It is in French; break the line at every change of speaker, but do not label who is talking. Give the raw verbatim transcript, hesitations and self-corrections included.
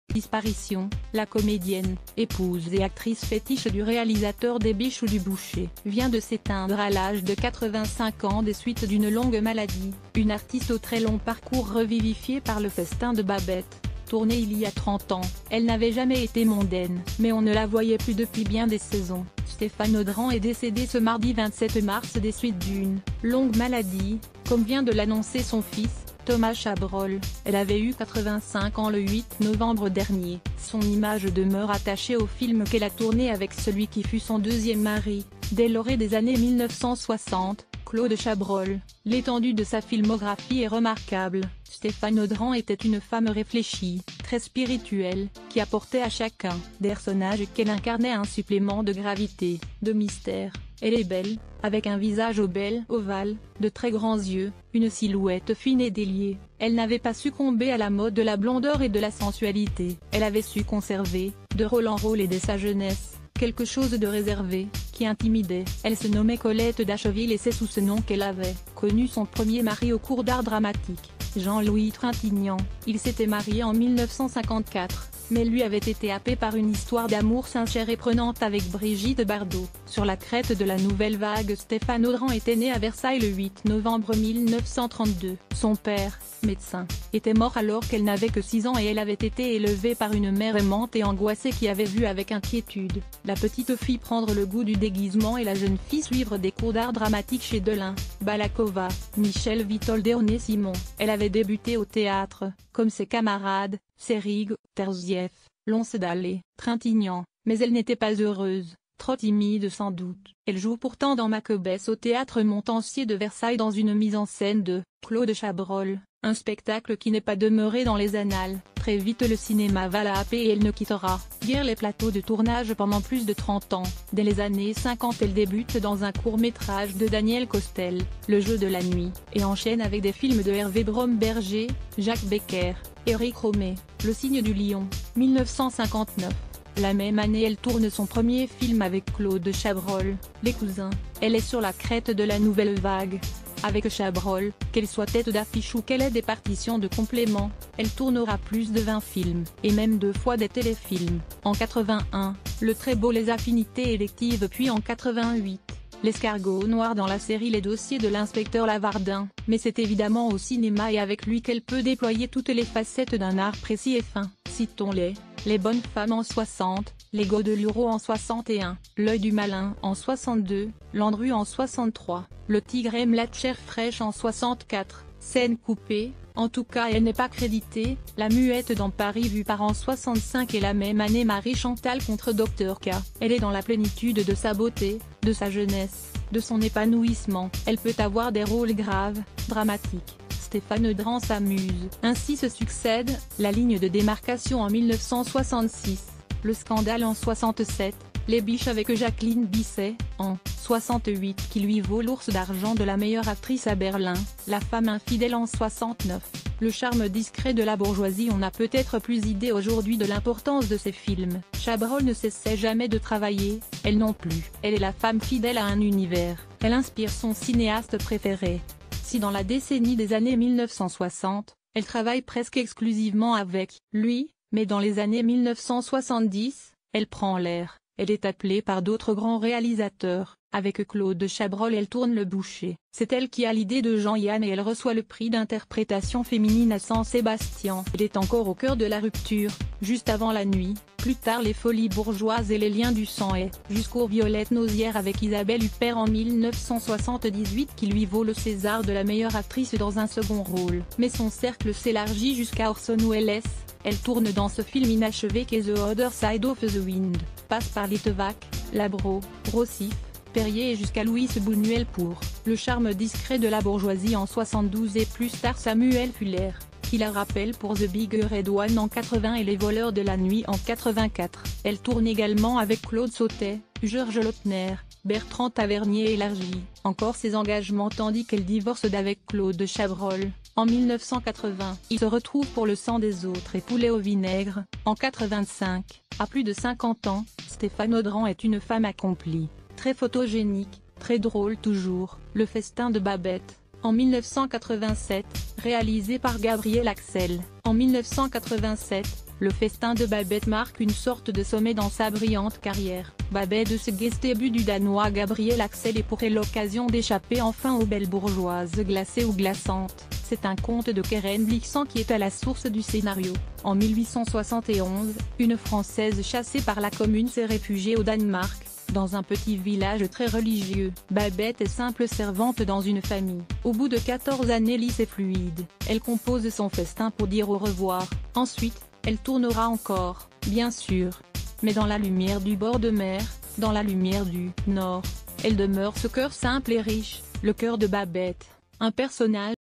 Disparition, la comédienne, épouse et actrice fétiche du réalisateur des Biches ou du Boucher, vient de s'éteindre à l'âge de quatre-vingt-cinq ans des suites d'une longue maladie. Une artiste au très long parcours revivifiée par le Festin de Babette. Tournée il y a trente ans, elle n'avait jamais été mondaine, mais on ne la voyait plus depuis bien des saisons. Stéphane Audran est décédé ce mardi vingt-sept mars des suites d'une longue maladie, comme vient de l'annoncer son fils, Thomas Chabrol. Elle avait eu quatre-vingt-cinq ans le huit novembre dernier. Son image demeure attachée au film qu'elle a tourné avec celui qui fut son deuxième mari, dès l'orée des années mille neuf cent soixante, Claude Chabrol. L'étendue de sa filmographie est remarquable. Stéphane Audran était une femme réfléchie, très spirituelle, qui apportait à chacun des personnages qu'elle incarnait un supplément de gravité, de mystère. Elle est belle, avec un visage obèle, ovale, de très grands yeux, une silhouette fine et déliée. Elle n'avait pas succombé à la mode de la blondeur et de la sensualité. Elle avait su conserver, de rôle en rôle et dès sa jeunesse, quelque chose de réservé, qui intimidait. Elle se nommait Colette d'Acheville et c'est sous ce nom qu'elle avait connu son premier mari au cours d'art dramatique, Jean-Louis Trintignant. Il s'était marié en mille neuf cent cinquante-quatre, mais lui avait été happé par une histoire d'amour sincère et prenante avec Brigitte Bardot. Sur la crête de la nouvelle vague, Stéphane Audran était né à Versailles le huit novembre mille neuf cent trente-deux. Son père, médecin, était mort alors qu'elle n'avait que six ans et elle avait été élevée par une mère aimante et angoissée qui avait vu avec inquiétude la petite fille prendre le goût du déguisement et la jeune fille suivre des cours d'art dramatique chez Delin, Balakova, Michel Vitold et René Simon. Elle avait débuté au théâtre, comme ses camarades, Seyrig, Terzieff, Lonsdal et Trintignant, mais elle n'était pas heureuse, trop timide sans doute. Elle joue pourtant dans Macbeth au théâtre Montansier de Versailles dans une mise en scène de Claude Chabrol, un spectacle qui n'est pas demeuré dans les annales. Très vite le cinéma va la happer et elle ne quittera guère les plateaux de tournage pendant plus de trente ans. Dès les années cinquante elle débute dans un court-métrage de Daniel Costel, Le jeu de la nuit, et enchaîne avec des films de Hervé Bromberger, Jacques Becker, Éric Romet, Le signe du lion, mille neuf cent cinquante-neuf. La même année elle tourne son premier film avec Claude Chabrol, Les Cousins. Elle est sur la crête de la nouvelle vague. Avec Chabrol, qu'elle soit tête d'affiche ou qu'elle ait des partitions de compléments, elle tournera plus de vingt films, et même deux fois des téléfilms. En quatre-vingt-un, le très beau Les Affinités électives puis en quatre-vingt-huit, L'escargot noir dans la série Les dossiers de l'inspecteur Lavardin. Mais c'est évidemment au cinéma et avec lui qu'elle peut déployer toutes les facettes d'un art précis et fin. Citons-les: Les bonnes femmes en soixante, Les Godelureaux en soixante et un, L'œil du malin en soixante-deux, Landru en soixante-trois, Le tigre aime la chair fraîche en soixante-quatre, Scène coupée, en tout cas elle n'est pas créditée, La muette dans Paris vue par en soixante-cinq et la même année Marie Chantal contre Docteur K. Elle est dans la plénitude de sa beauté, de sa jeunesse, de son épanouissement. Elle peut avoir des rôles graves, dramatiques. Stéphane Audran s'amuse. Ainsi se succèdent, La ligne de démarcation en mille neuf cent soixante-six, Le scandale en soixante-sept, Les Biches avec Jacqueline Bisset, en soixante-huit qui lui vaut l'Ours d'argent de la meilleure actrice à Berlin, La femme infidèle en soixante-neuf. Le charme discret de la bourgeoisie. On n'a peut-être plus idée aujourd'hui de l'importance de ces films. Chabrol ne cessait jamais de travailler, elle non plus. Elle est la femme fidèle à un univers, elle inspire son cinéaste préféré. Si dans la décennie des années mille neuf cent soixante, elle travaille presque exclusivement avec lui, mais dans les années mille neuf cent soixante-dix, elle prend l'air. Elle est appelée par d'autres grands réalisateurs. Avec Claude Chabrol elle tourne Le Boucher. C'est elle qui a l'idée de Jean-Yann et elle reçoit le prix d'interprétation féminine à Saint-Sébastien. Elle est encore au cœur de la rupture, juste avant La nuit, plus tard Les Folies bourgeoises et Les liens du sang et jusqu'aux Violettes Nozières avec Isabelle Huppert en mille neuf cent soixante-dix-huit qui lui vaut le César de la meilleure actrice dans un second rôle. Mais son cercle s'élargit jusqu'à Orson Welles. Elle tourne dans ce film inachevé qu'est The Other Side of the Wind, passe par Litvak, Labro, Rossif, Perrier et jusqu'à Louis Buñuel pour Le charme discret de la bourgeoisie en soixante-douze et plus tard Samuel Fuller, qui la rappelle pour The Big Red One en quatre-vingts et Les voleurs de la nuit en quatre-vingt-quatre. Elle tourne également avec Claude Sautet, Georges Lautner, Bertrand Tavernier élargit encore ses engagements tandis qu'elle divorce d'avec Claude Chabrol. En mille neuf cent quatre-vingts, il se retrouve pour Le sang des autres et Poulet au vinaigre. En quatre-vingt-cinq, à plus de cinquante ans, Stéphane Audran est une femme accomplie, très photogénique, très drôle toujours. Le festin de Babette, en mille neuf cent quatre-vingt-sept, réalisé par Gabriel Axel. En mille neuf cent quatre-vingt-sept, Le festin de Babette marque une sorte de sommet dans sa brillante carrière. Babette se début du Danois Gabriel Axel et pour l'occasion d'échapper enfin aux belles bourgeoises glacées ou glaçantes. C'est un conte de Keren Blixen qui est à la source du scénario. En mille huit cent soixante et onze, une Française chassée par la Commune s'est réfugiée au Danemark, dans un petit village très religieux. Babette est simple servante dans une famille. Au bout de quatorze années lisse et fluide, elle compose son festin pour dire au revoir. Ensuite, elle tournera encore, bien sûr. Mais dans la lumière du bord de mer, dans la lumière du Nord, elle demeure ce cœur simple et riche, le cœur de Babette, un personnage